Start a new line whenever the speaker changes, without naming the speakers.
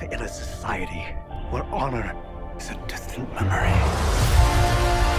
live in a society where honor is a distant memory.